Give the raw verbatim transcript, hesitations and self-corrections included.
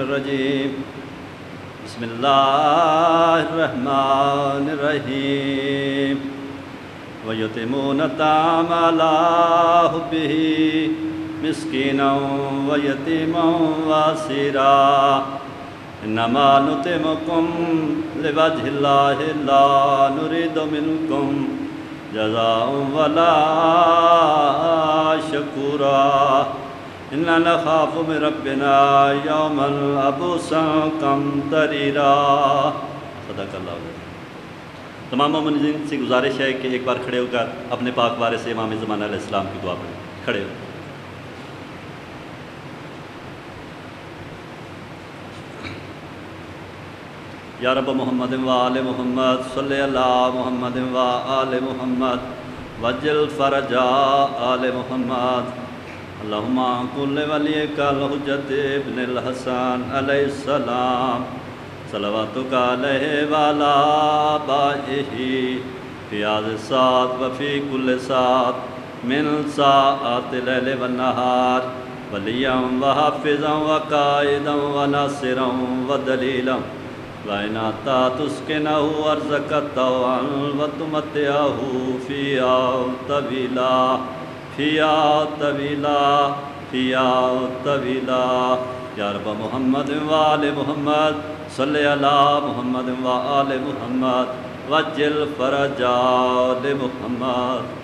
الرجیم بسم اللہ الرحمن الرحیم وَيُطْعِمُونَ الطَّعَامَ عَلَىٰ حُبِّهِ مِسْكِينًا وَيَتِيمًا وَأَسِيرًا إِنَّمَا نُطْعِمُكُمْ لِوَجْهِ اللَّهِ لَا نُرِيدُ مِنكُمْ جَزَاءً وَلَا شُكُورًا إِنَّا نَخَافُ مِن رَّبِّنَا يَوْمًا عَبُوسًا قَمْطَرِيرًا صدق اللہ علیہ۔ تمام مومنین سے گزارش ہے کہ ایک بار کھڑے ہو کر اپنے پاک وارث سے امام زمانہ علیہ السلام کی دعا پڑھیں۔ کھڑے ہو۔ یا رب محمد و آل محمد صلی اللہ محمد و آل محمد وجل فرج آل محمد اللہم کل ولیک الحجت ابن الحسن علیہ السلام صلواتک علیہ وعلی آبائہ فی هذه الساعة وفی کل ساعة من ساعات اللیل والنہار ولیا وحافظا وقائدا وناصرا ودلیلا وَإِنْ أَتَّى تُسْكِنَهُ أَرْضَكَ طَوْعًا وَتُمَتِّعَهُ فِيهَا طَوِيلًا فِيهَا طَوِيلًا فِيهَا طَوِيلًا یا رب محمد وآل محمد صلی علی محمد وآل محمد وجل فرج آل محمد۔